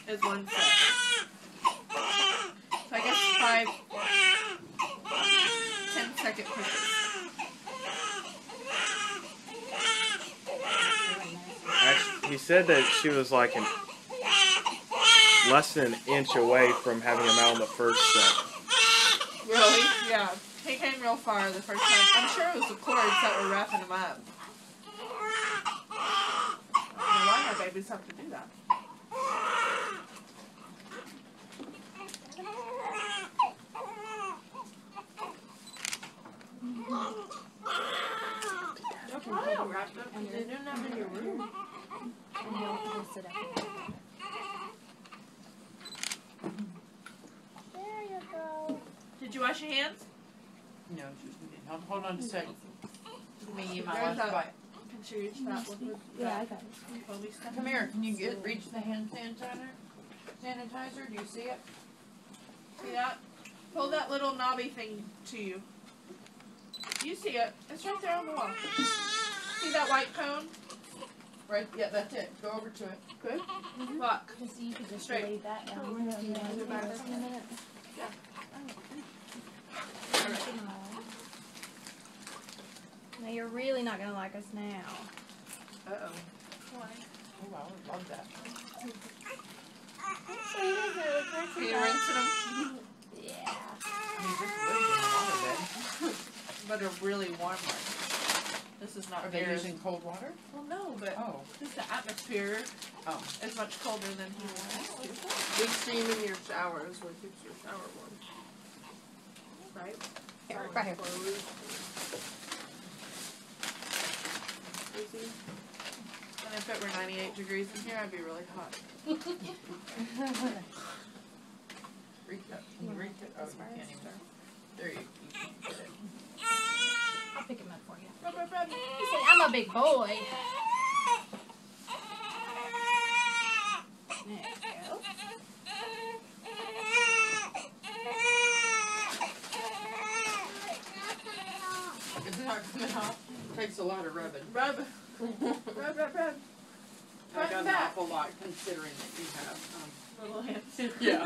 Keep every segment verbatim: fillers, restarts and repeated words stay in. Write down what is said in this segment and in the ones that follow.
is one set. So I guess five, ten second pushes. Actually, he said that she was like an less than an inch away from having him out on the first set. Really? Yeah. He came real far the first time. I'm sure it was the cords that were wrapping him up. I don't know why my babies have to do that. They're probably all wrapped up because they didn't have in your room. And he'll, he'll sit up here. There you go. Did you wash your hands? No, just we didn't. Hold- Hold on just a second. Give me my There's last that- bite. Can she reach that one with Yeah, I that got it. foamy stuff? Come here. Can you get reach the hand sanitizer? Sanitizer? Do you see it? See that? Pull that little knobby thing to you. You see it. It's right there on the wall. See that white cone? Right. Yeah, that's it. Go over to it. Good. Mm-hmm. Look. Just so you can just Straight. lay that down. Oh, And we're then gonna do do that. this in a minute. Alright. Now you're really not gonna like us now. Uh-oh. Why? Oh, I would love that. Are you rinsing them? Yeah. I mean, just put it in the water bed. But a really warm one. This is not Are they air. using cold water? Well, no, but Oh. just the atmosphere Oh. is much colder than here. Big steam in your shower is what keeps your shower warm. Right? Here, right here. Easy. And if it were ninety-eight degrees in here, I'd be really hot. Reach up. Can you reach it? Oh, As you far can't as- even. There you, you can't get it. I'll pick him up for you. Rub, rub, rub. He said, I'm a big boy. There you go. It's not coming off. Takes a lot of rubbing. Rub. Rub, rub, rub. I Front got and an back. awful lot considering that you have. Um, Little hands. Yeah.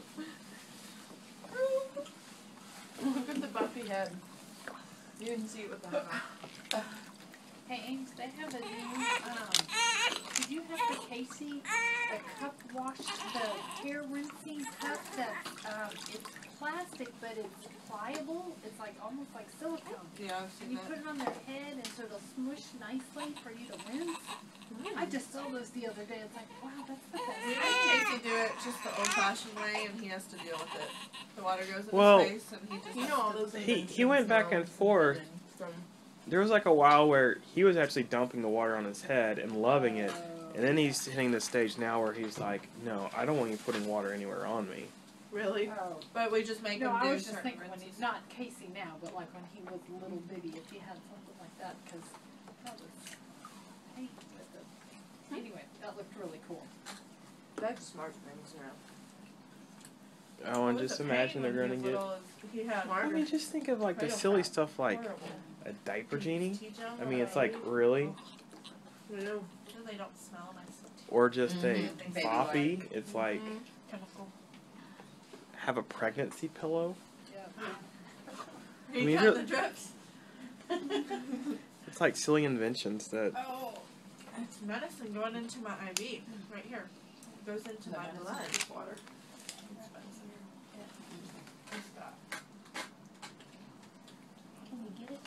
Look at the buffy head. You didn't see it with the hot. Hey, Ames, they have a new, um, did you have the Casey, the cup wash, the hair rinsing cup that, um, it's plastic, but it's pliable, it's like, almost like silicone. Yeah, I've And seen you that. put it on their head, and so it'll smush nicely for you to rinse. I just saw those the other day, it's like, wow, that's the We best. made Casey do it just the old-fashioned way, and he has to deal with it. The water goes in Well, his face, and he just. You has know all to- those He inventions he went back now and forth. From There was like a while where he was actually dumping the water on his head and loving it, and then he's hitting the stage now where he's like, "No, I don't want you putting water anywhere on me." Really? Oh. but we just make No, him do I was just certain thinking when rinses. he's not Casey now, but like when he was little bitty, if he had something like that, cause that was, hey, with the, anyway, that looked really cool. that's smart things now. Oh, and It was just a pain imagine they're when gonna he was get. little as- He had I mean, just think of like the Cradle silly cap. stuff like horrible. a diaper genie. Teach 'em I mean, it's how like to- really, I know. So they don't smell nice. or just a Mhm. Baby floppy. It's like Mhm. Chemical. have a pregnancy pillow. Are I you mean, counting really- the drips? It's like silly inventions that. Oh, it's medicine going into my I V right here. It goes into The my medicine? blood. Water. It's medicine. What's that? Can you get it?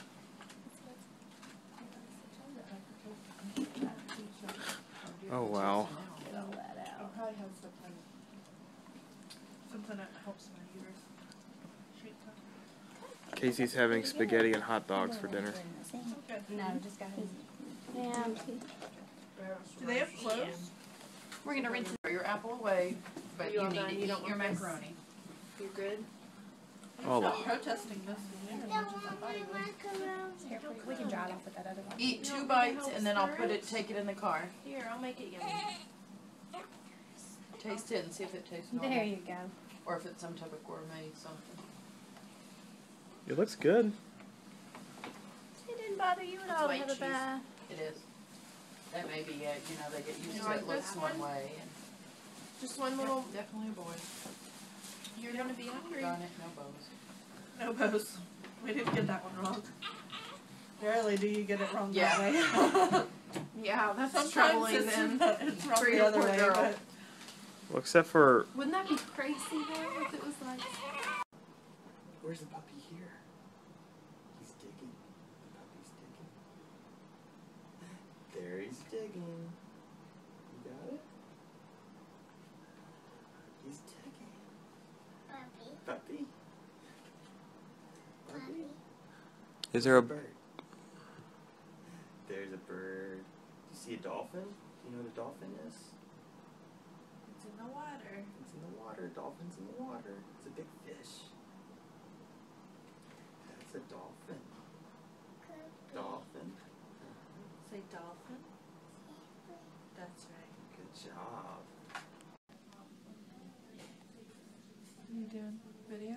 Oh wow. Get all that It out. probably has something, something that helps my uterus. Sweet stuff. Casey's having spaghetti and hot dogs for dinner. Okay. No, just got his. Yeah. Do they have clothes? We're gonna rinse it. Throw your apple away, but You you all need done? to You eat don't your want this? macaroni. You good? I'm Oh, not well. protesting this. as much as I thought he would. Here, we can dry it off with that other one. Eat two bites and then I'll put it, take it in the car. Here, I'll make it yummy. Taste it and see if it tastes normal. There you go. Or if it's some type of gourmet something. It looks good. It didn't bother you at It's all to white have a cheese. bath. It is. That may be it, you know, they get used You to like it looks this one one? way and Just one little. Definitely a boy. You're gonna be hungry. Darn it, no bows. No bows. We didn't get that one wrong. Rarely do you get it wrong Yeah. that way. Yeah, that's Sometimes troubling it's, then. it's wrong For the your other poor way. girl. But Well, except for Wouldn't that be crazy though if it was like? Where's the puppy here? He's digging. The puppy's digging. There he's digging. You got it? He's digging. Puppy. Puppy? Puppy? is there a bird? There's a bird. Do you see a dolphin? Do you know what a dolphin is? it's in the water. It's in the water. Dolphin's in the water. It's a big fish. That's a dolphin. Dolphin. Say dolphin. That's right. Good job. You doing video?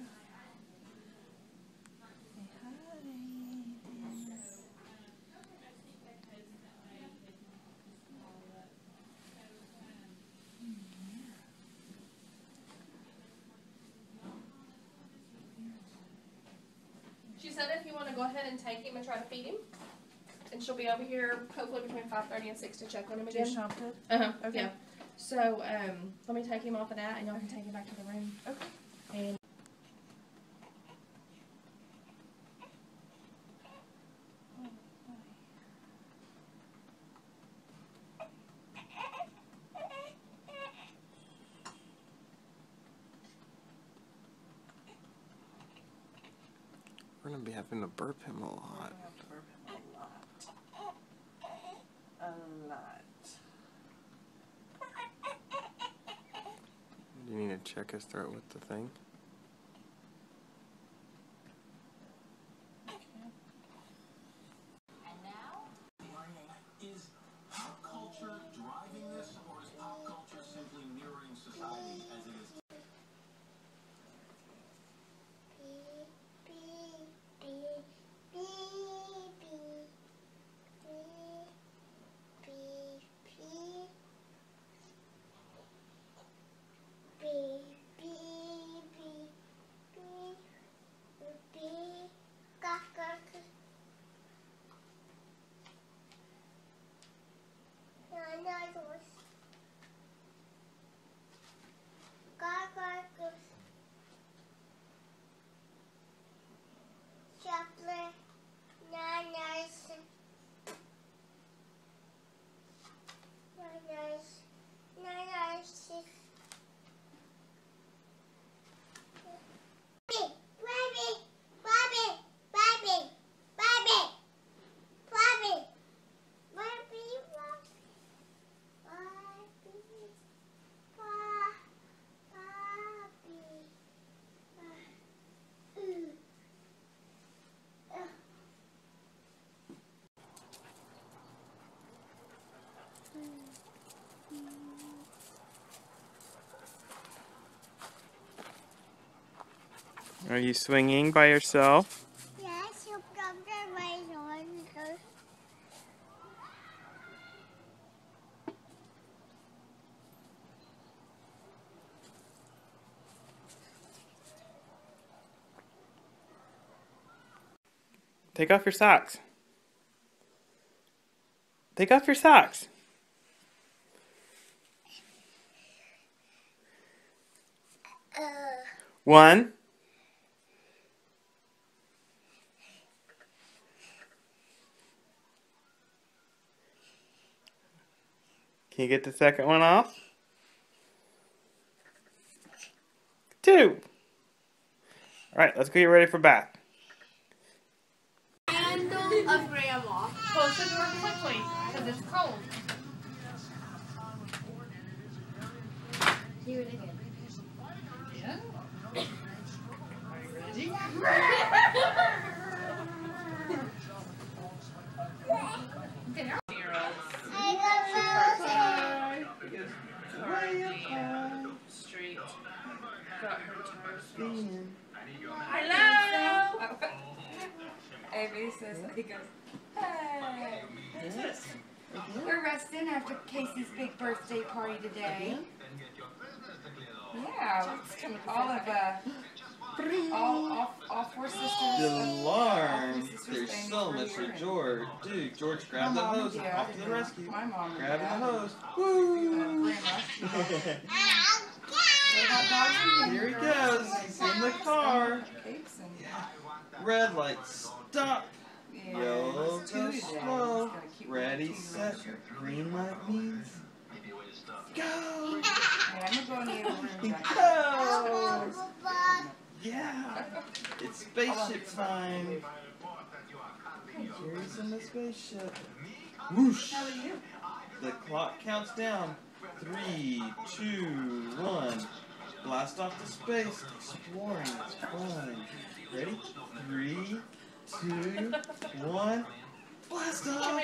Say hi. She said if you want to go ahead and take him and try to feed him, and she'll be over here hopefully between five thirty and six to check on him again. Just jumped it. Uh huh. Okay. Yeah. So um, let me take him off of that, and y'all can take him back to the room. Okay. And we're gonna be having to burp him a We're lot. gonna have to burp him a lot. A lot. Do you need to check his throat with the thing? Is pop culture driving this, or is pop culture simply mirroring society as it is? Chocolate, nanas, nanas, nanas. Rabbit, rabbit, rabbit, rabbit, rabbit, rabbit, rabbit, Are you swinging by yourself? Yes, you come to my shoulder. Take off your socks. Take off your socks. Uh, One. Can you get the second one off? Two. All right, let's go get ready for bath. handle of grandma. Close the door quickly, because it's cold. Do it again. Yeah. Are you ready? Street. Got her toes. Amy says, he goes, hey. What's this? We're resting after Casey's big birthday party today. Yeah, all of uh, all, all, all four sisters. The alarm. all three sisters There's staying so for much for dinner. George. Dude, George, grab My the mom hose did. and off to the rescue. My mom Grab the did. hose. Uh, Woo! Grandma. What about dogs? Here he goes. He's in the car. Cakes and Red light, stop. yeah, Yellow, it's go two today. slow. Just gotta keep Ready, moving set. two Green light means go. Hey, I'm gonna go in the other room. Jack. Go. Yeah. It's spaceship time. Jerry's in the spaceship. Whoosh. The clock counts down. Three, two, one. Blast off to space. Exploring. It's fun. Ready? Three, two, one. Blast off.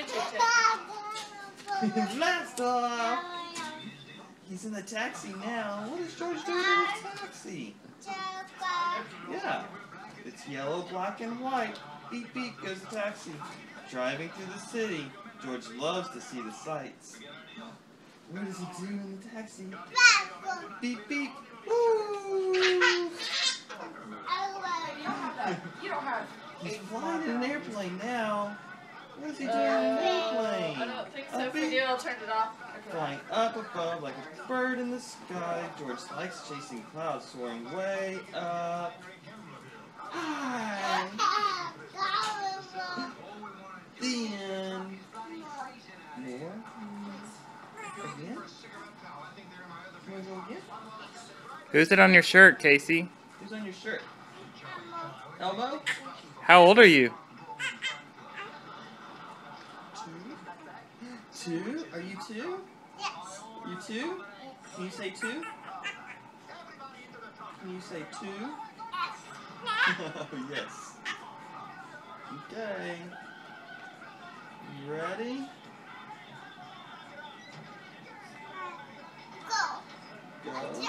Blast off. He's in the taxi now. What is George doing in the taxi? Yeah. It's yellow, black, and white. Beep, beep goes the taxi. Driving through the city. George loves to see the sights. What does he do in the taxi? Beep, beep. Woo! You don't have. He's flying in an airplane now. What is he doing Uh, in an I airplane? don't think A so. If we big- do, I'll turn it off. Flying up above like a bird in the sky. George likes chasing clouds soaring way up. Hi. The end. More. Again. Wanna go again? Who's it on your shirt, Casey? Who's on your shirt? Elmo? How old are you? Two? Two? Are you two? You two? Can you say two? Can you say two? Yes. Okay. You ready? Go.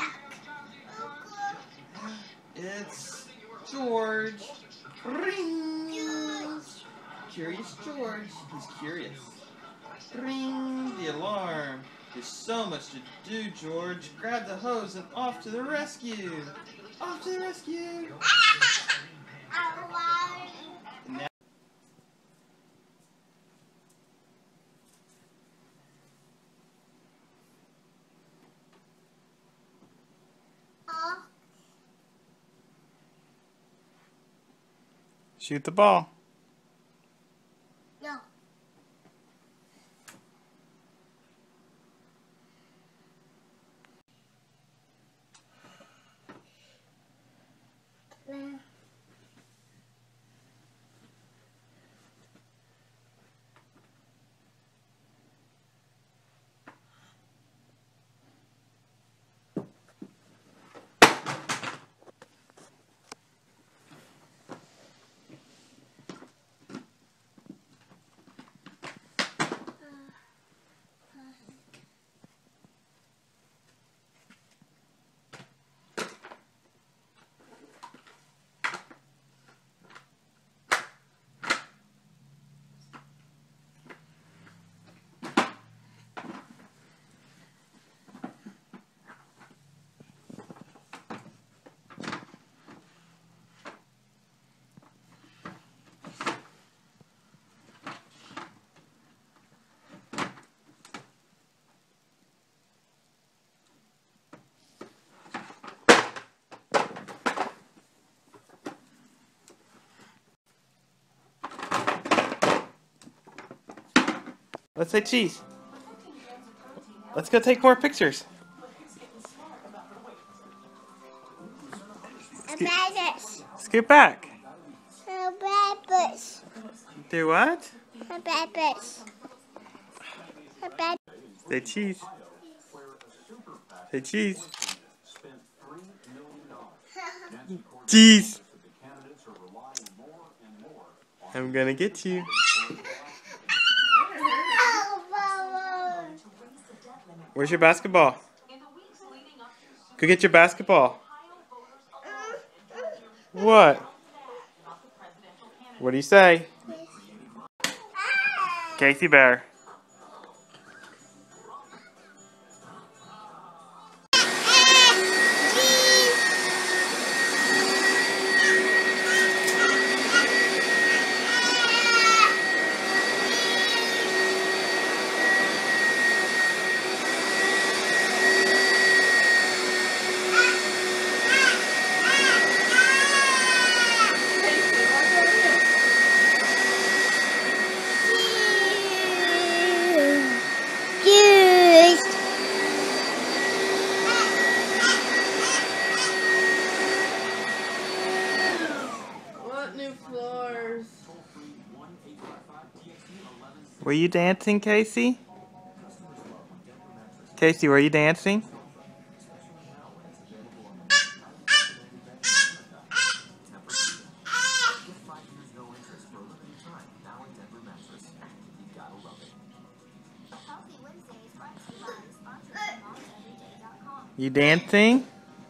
It's George. Ring. Curious George. He's curious. Ring the alarm. There's so much to do, George. Grab the hose and off to the rescue. Off to the rescue. Now Shoot the ball. No. No. Let's say cheese. Let's go take more pictures. A babbit. Scoot back. A babbit. Do what? A babbit. A babbit. Say cheese. Say cheese. Cheese. I'm gonna get you. Where's your basketball? Go get your basketball. What? What do you say? Casey Bear. Were you dancing, Casey? Casey, were you dancing? You dancing?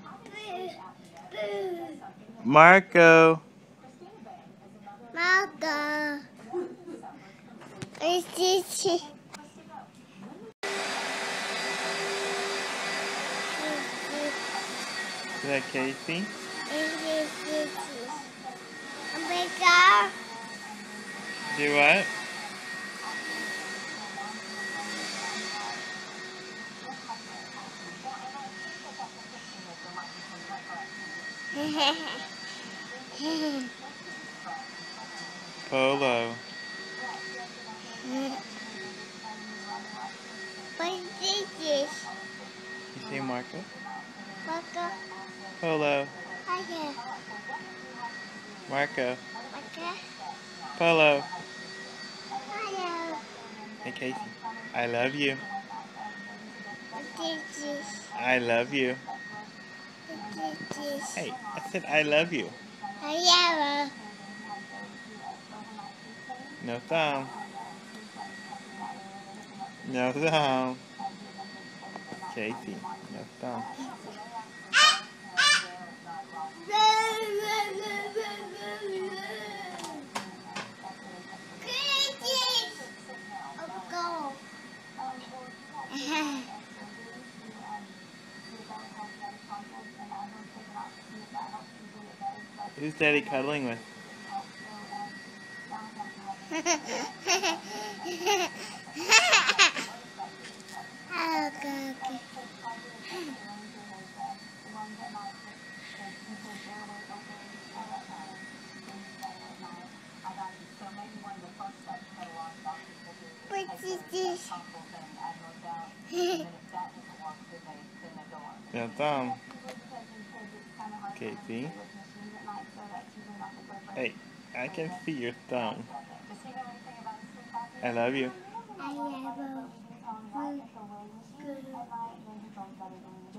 Marco. Marco. Is this Is that Casey? Omega. Do what? Polo. What is this? You see Marco? Marco. Polo. Marco. Marco. Marco. Polo. Hello. Hey Casey. I love you. What is this? I love you. What is this? Hey, I said I love you. Hello. No thumb. No thumb. Casey, no thumb. Who's Daddy cuddling with? Okay, okay. What is this? No thumb. Casey. Hey, I can see your thumb. I love you. I love you.